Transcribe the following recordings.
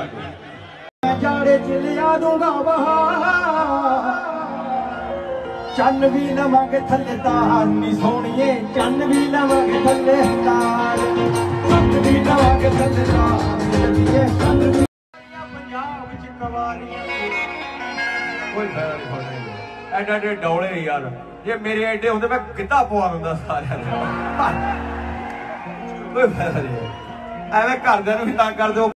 जाड़े च लिया दूंगा बहार, चन्न भी लवांगे थल्ले तार नी सोहणिए, चन्न भी लवांगे थल्ले तार, चन्न भी लवांगे थल्ले तार। पंजाब च कवारियां कोई फायदा नहीं होना। एडे एडे डौले यार, जे मेरे एडे होंदे मैं गिद्धा पवा दिंदा सारियां नूं। कोई फायदा नहीं, एवें घरदियां नूं भी तंग कर दो।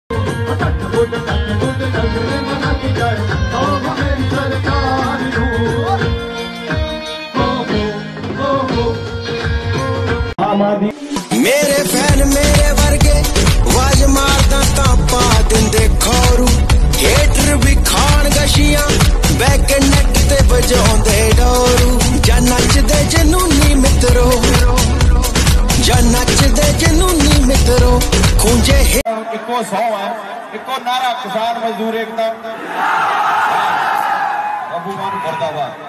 मेरे फैन मेरे वर्गे वाज मारदा तां पा दिंदे खोरू, हेटर भी खान गशियां बैक नेट ते बजाउंदे डोरू। जा नचदे जनूनी मित्रो, जा नचदे जनूनी मित्रो, खूंजे इको 100 है, इको नारा किसान मजदूर एकता, अबूमान मुर्दाबाद।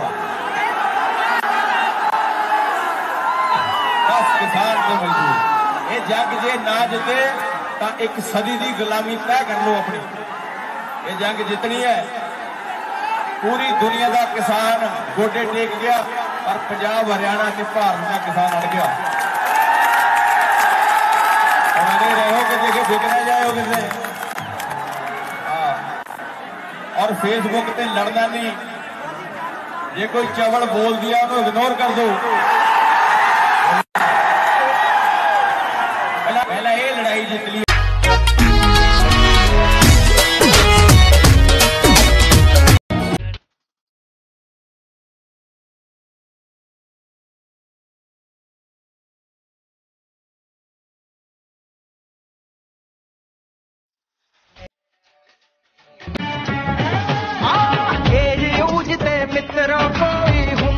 किसान के मजदूर ये जंग जे ना जिते तो एक सदी की गुलामी तय कर लो अपनी। ये जंग जितनी है, पूरी दुनिया का किसान गोडे टेक गया, पर पंजाब हरियाणा के भारत का किसान अड़ गया। अड़े रहो कि देखे बिकना जाए किसे। और फेसबुक पे लड़ना नहीं, जे कोई चवल बोल दिया तो इग्नोर कर दो। पहला ये लड़ाई जीत ली। मित्रों कोई हूं